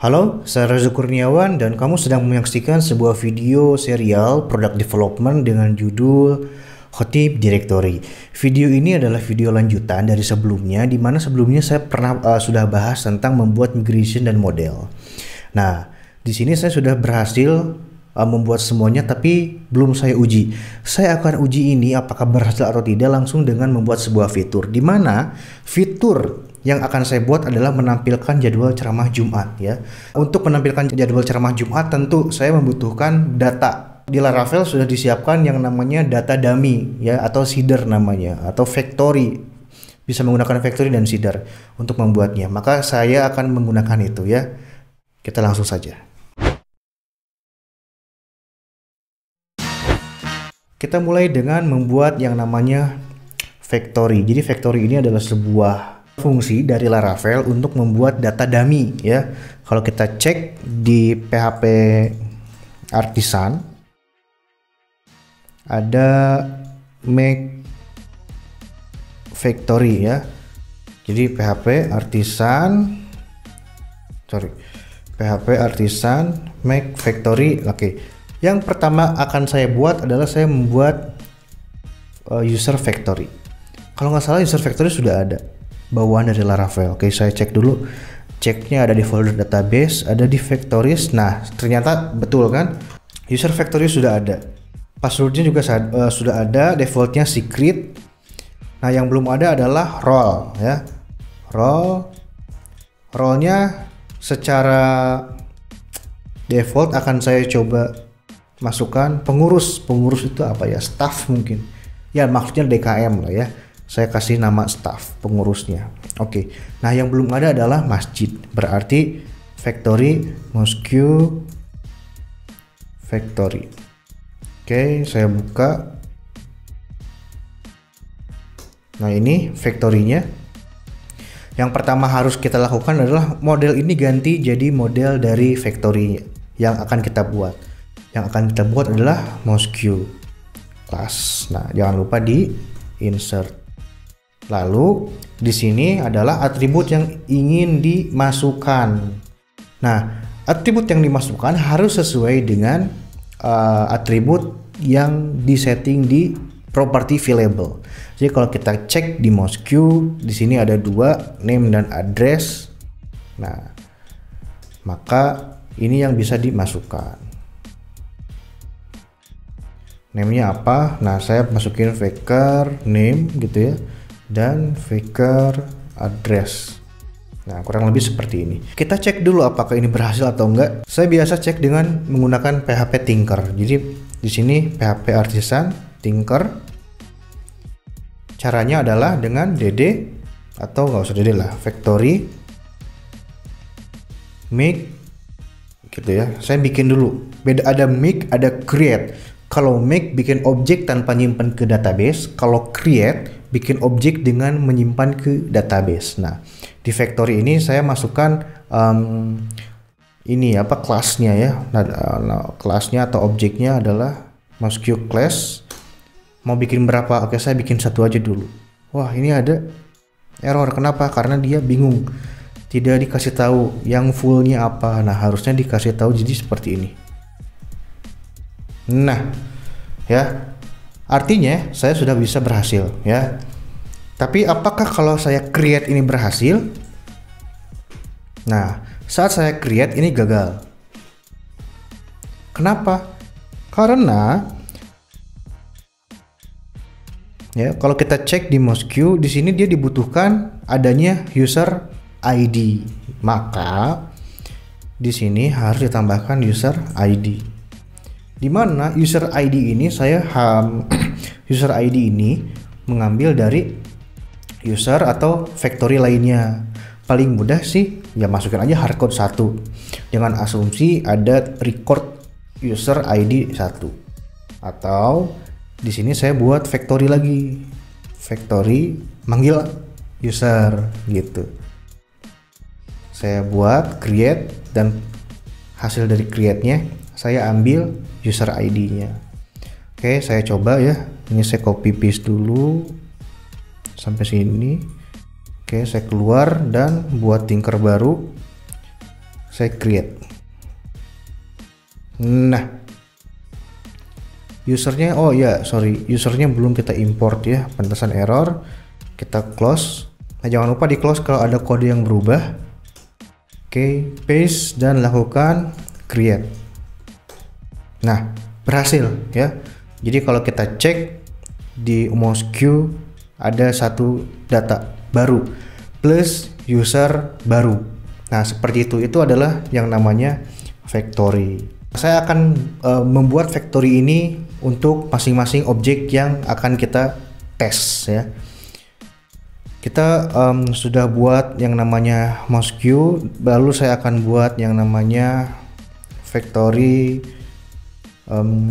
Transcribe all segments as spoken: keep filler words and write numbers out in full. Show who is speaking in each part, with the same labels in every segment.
Speaker 1: Halo, saya Reza Kurniawan dan kamu sedang menyaksikan sebuah video serial product development dengan judul Khotib Directory. Video ini adalah video lanjutan dari sebelumnya, di mana sebelumnya saya pernah uh, sudah bahas tentang membuat migration dan model. Nah, di sini saya sudah berhasil uh, membuat semuanya, tapi belum saya uji. Saya akan uji ini apakah berhasil atau tidak langsung dengan membuat sebuah fitur, di mana fitur yang akan saya buat adalah menampilkan jadwal ceramah Jumat ya. Untuk menampilkan jadwal ceramah Jumat tentu saya membutuhkan data. Di Laravel sudah disiapkan yang namanya data dummy ya, atau seeder namanya, atau factory. Bisa menggunakan factory dan seeder untuk membuatnya. Maka saya akan menggunakan itu ya. Kita langsung saja. Kita mulai dengan membuat yang namanya factory. Jadi factory ini adalah sebuah fungsi dari Laravel untuk membuat data dummy ya. Kalau kita cek di P H P Artisan ada make factory ya. Jadi P H P Artisan sorry P H P Artisan make factory. Oke. Yang pertama akan saya buat adalah saya membuat uh, user factory. Kalau nggak salah user factory sudah ada bawaan dari Laravel. Oke, saya cek dulu. Ceknya ada di folder database, ada di factories. Nah, ternyata betul kan? User factory sudah ada. Passwordnya juga uh, sudah ada, defaultnya secret. Nah, yang belum ada adalah role ya. Role role-nya secara default akan saya coba masukkan pengurus. Pengurus itu apa ya? Staff mungkin. Ya, maksudnya D K M lah ya. Saya kasih nama staff pengurusnya. Oke. Nah, yang belum ada adalah masjid. Berarti factory Mosque factory. Oke, saya buka. Nah, ini factory-nya. Yang pertama harus kita lakukan adalah model ini ganti jadi model dari factory yang akan kita buat. Yang akan kita buat adalah Mosque class. Nah, jangan lupa di insert. Lalu di sini adalah atribut yang ingin dimasukkan. Nah, atribut yang dimasukkan harus sesuai dengan uh, atribut yang disetting di property available. Jadi kalau kita cek di Mosque, di sini ada dua, name dan address. Nah, maka ini yang bisa dimasukkan. Name-nya apa? Nah, saya masukin Vicar name gitu ya, dan Vicar address. Nah, kurang lebih seperti ini. Kita cek dulu apakah ini berhasil atau enggak. Saya biasa cek dengan menggunakan P H P Tinker. Jadi di sini P H P Artisan Tinker. Caranya adalah dengan dd atau nggak usah dd lah, factory make gitu ya. Saya bikin dulu. Beda, ada make, ada create. Kalau make bikin objek tanpa nyimpan ke database, kalau create bikin objek dengan menyimpan ke database. Nah, di factory ini saya masukkan um, ini apa kelasnya ya. Nah, nah, kelasnya atau objeknya adalah Mosque class. Mau bikin berapa? Oke, saya bikin satu aja dulu. Wah, ini ada error. Kenapa? Karena dia bingung. Tidak dikasih tahu yang fullnya apa. Nah, harusnya dikasih tahu jadi seperti ini. Nah, ya. Artinya saya sudah bisa berhasil ya. Tapi apakah kalau saya create ini berhasil? Nah, saat saya create ini gagal. Kenapa? Karena ya, kalau kita cek di Mosque, di sini dia dibutuhkan adanya user I D. Maka di sini harus ditambahkan user I D. Di mana user I D ini saya ham user I D ini mengambil dari user atau factory lainnya. Paling mudah sih ya masukkan aja hardcode satu dengan asumsi ada record user I D satu. Atau di sini saya buat factory lagi. Factory manggil user gitu. Saya buat create dan hasil dari create-nya saya ambil user I D-nya. Oke, saya coba ya. Ini saya copy paste dulu sampai sini. Oke, saya keluar dan buat Tinker baru. saya create. Nah, usernya, oh ya sorry, usernya belum kita import ya, pantasan error. Kita close. Nah, jangan lupa di close kalau ada kode yang berubah. Oke, paste dan lakukan create. Nah, berhasil ya. Jadi kalau kita cek di MouseQ ada satu data baru plus user baru. Nah, seperti itu. Itu adalah yang namanya factory. Saya akan uh, membuat factory ini untuk masing-masing objek yang akan kita tes ya. Kita um, sudah buat yang namanya MouseQ, lalu saya akan buat yang namanya factory um,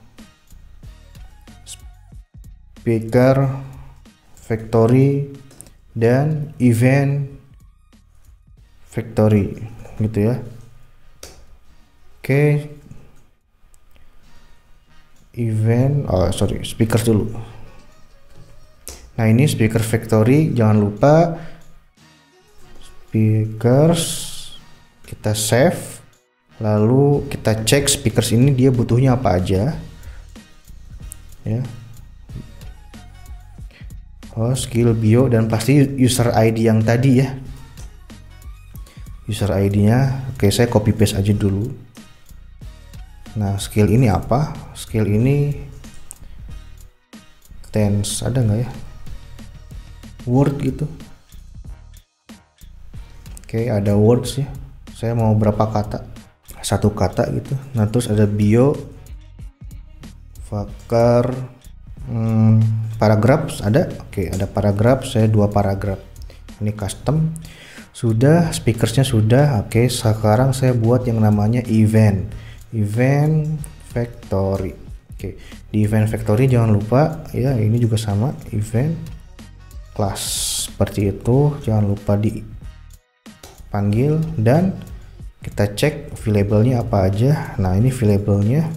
Speaker 1: speaker factory dan event factory gitu ya. Oke, event, oh sorry, speaker dulu. Nah, ini speaker factory, jangan lupa speakers, kita save, lalu kita cek speakers ini dia butuhnya apa aja ya. Oh, skill bio dan pasti user I D yang tadi ya, user I D nya. Oke, saya copy paste aja dulu. Nah, skill ini apa? Skill ini tense, ada nggak ya? Word gitu. Oke, ada words ya. Saya mau berapa kata? Satu kata gitu. Nah, terus ada bio, vakar, hmm, paragraph ada. Oke, ada paragraph. Saya dua paragraph. Ini custom. Sudah, speakersnya sudah. Oke, sekarang saya buat yang namanya event. Event factory. Oke, di event factory jangan lupa ya, ini juga sama, event class seperti itu, jangan lupa dipanggil dan kita cek available-nya apa aja. Nah, ini available-nya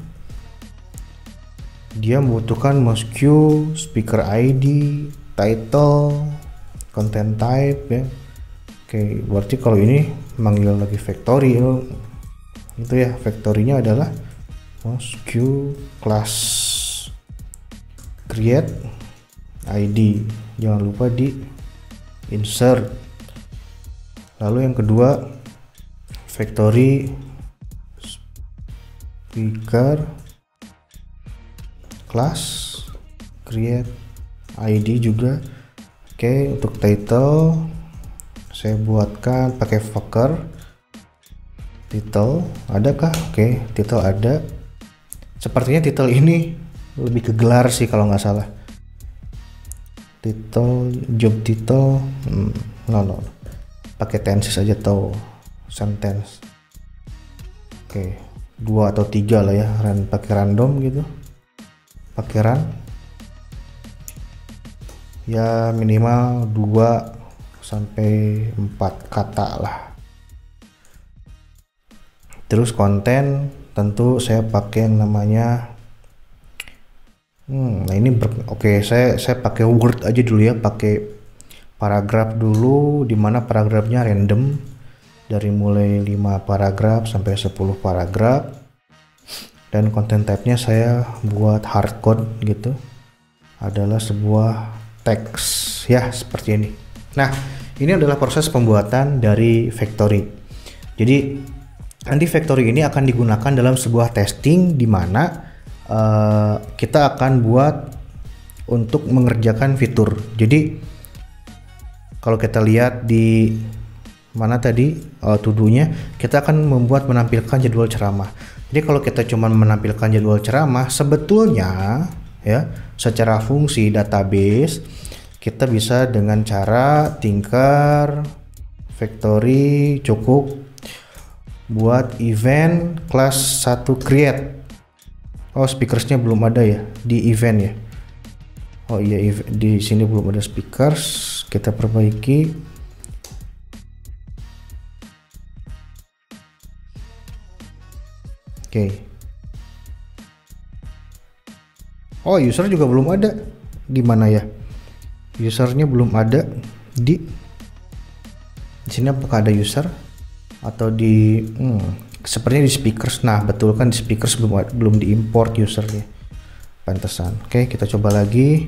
Speaker 1: dia membutuhkan MouseQ, speaker I D, title, content type ya. Oke, berarti kalau ini manggil lagi factory itu ya, factory-nya adalah MouseQ class create I D, jangan lupa di insert. Lalu yang kedua factory speaker class create I D juga. Oke, untuk title saya buatkan pakai vakar. Title adakah? Oke, title ada. Sepertinya title ini lebih ke gelar sih kalau nggak salah. Title, job title, hmm, no, no. Pakai tenses aja atau sentence. Oke, dua atau tiga lah ya, ran pakai random gitu, pakai run. Ya minimal dua sampai empat kata lah. Terus konten tentu saya pakai yang namanya Hmm, nah ini oke okay, saya saya pakai Word aja dulu ya, pakai paragraf dulu, dimana paragrafnya random dari mulai lima paragraf sampai sepuluh paragraf, dan content type-nya saya buat hardcode gitu, adalah sebuah teks ya seperti ini. Nah, ini adalah proses pembuatan dari factory. Jadi nanti factory ini akan digunakan dalam sebuah testing di mana Uh, kita akan buat untuk mengerjakan fitur. Jadi kalau kita lihat di mana tadi uh, to-do-nya, kita akan membuat menampilkan jadwal ceramah. Jadi kalau kita cuma menampilkan jadwal ceramah, sebetulnya ya secara fungsi database kita bisa dengan cara tingkar factory cukup buat event class satu create. Oh, speakersnya belum ada ya di event ya. Oh iya, di sini belum ada speakers. Kita perbaiki. Oke. Okay. Oh, user juga belum ada. Di mana ya? Usernya belum ada di. Di sini apakah ada user? atau di hmm, sepertinya di speakers. Nah betul kan, di speakers belum belum diimport usernya, pantesan. Oke, kita coba lagi.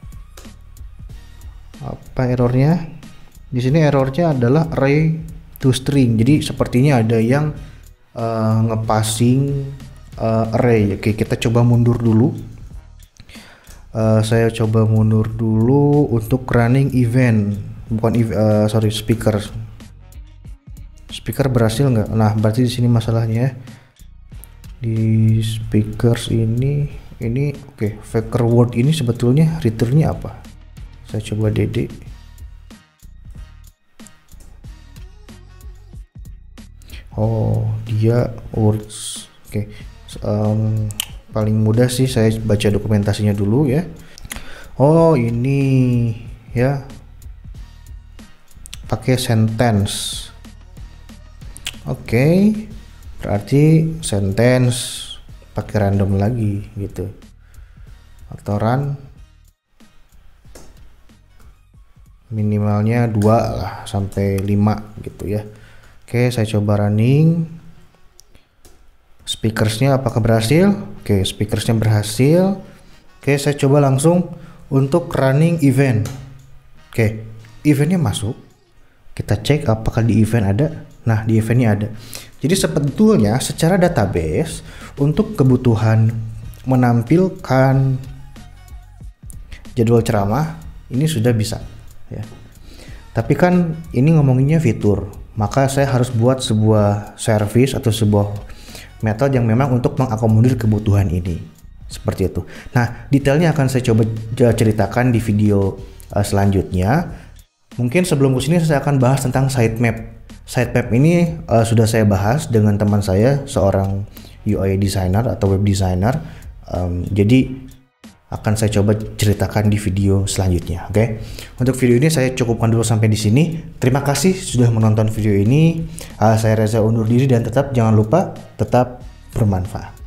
Speaker 1: Apa errornya? Di sini errornya adalah array to string. Jadi sepertinya ada yang uh, ngepassing uh, array. Oke, kita coba mundur dulu. Uh, saya coba mundur dulu untuk running event, bukan ev uh, sorry speaker. Speaker berhasil nggak? Nah berarti di sini masalahnya di speakers ini ini oke okay. Factor word ini sebetulnya returnnya apa? Saya coba dd. Oh dia words. Oke okay. um, paling mudah sih saya baca dokumentasinya dulu ya. Oh ini ya, pakai sentence. Oke, okay. Berarti sentence pakai random lagi gitu, atau run minimalnya dua lah sampai lima gitu ya. Oke, okay, saya coba running. Speakersnya apakah berhasil? Oke, okay, speakersnya berhasil. Oke, okay, saya coba langsung untuk running event. Oke, okay, eventnya masuk. Kita cek apakah di event ada. Nah di eventnya ada. Jadi sebetulnya secara database untuk kebutuhan menampilkan jadwal ceramah ini sudah bisa ya. Tapi kan ini ngomonginnya fitur, maka saya harus buat sebuah service atau sebuah metode yang memang untuk mengakomodir kebutuhan ini, seperti itu. Nah detailnya akan saya coba ceritakan di video uh, selanjutnya. Mungkin sebelum kesini saya akan bahas tentang sitemap. Sitemap ini uh, sudah saya bahas dengan teman saya, seorang U I designer atau web designer. Um, jadi akan saya coba ceritakan di video selanjutnya. Oke, okay? Untuk video ini saya cukupkan dulu sampai di sini. Terima kasih sudah menonton video ini. Uh, saya Reza undur diri dan tetap jangan lupa tetap bermanfaat.